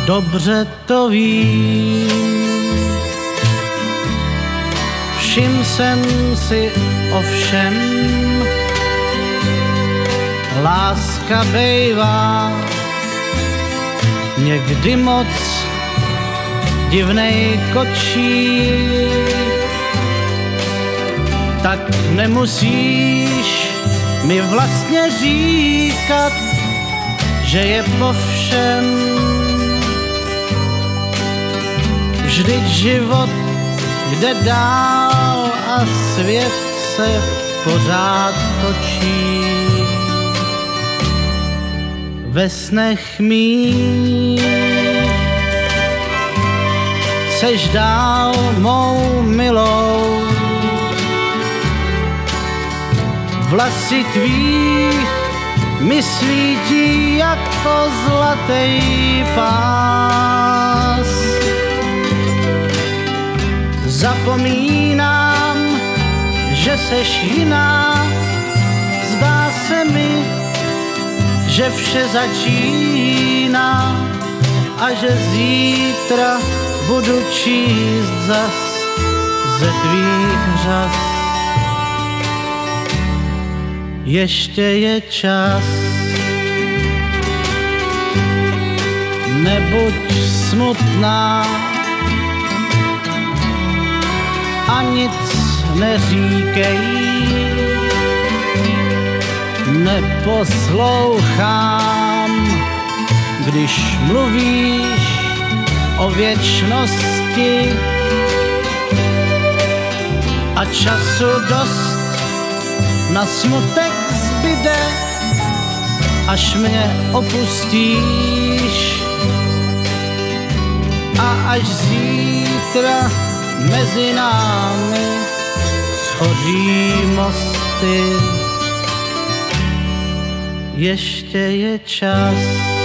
dobře to vím. Všiml jsem si ovšem, láska bejvá někdy moc divnej kočík. Tak nemusíš mi vlastně říkat, že je po všem. Vždyť život jde dál a svět se pořád točí. Ve snech mých seš dál mou milou, vlasy tvých mi svítí jako zlatý pás. Zapomínám, že seš jiná, zdá se mi, že vše začíná a že zítra budu číst zas ze tvých řas. Ještě je čas, nebuď smutná a nic neříkej. Neposlouchám, když mluvíš o věčnosti a času dost na smutek zbyde, až mě opustíš a až zítra mezi námi schoří mosty. Ještě je čas.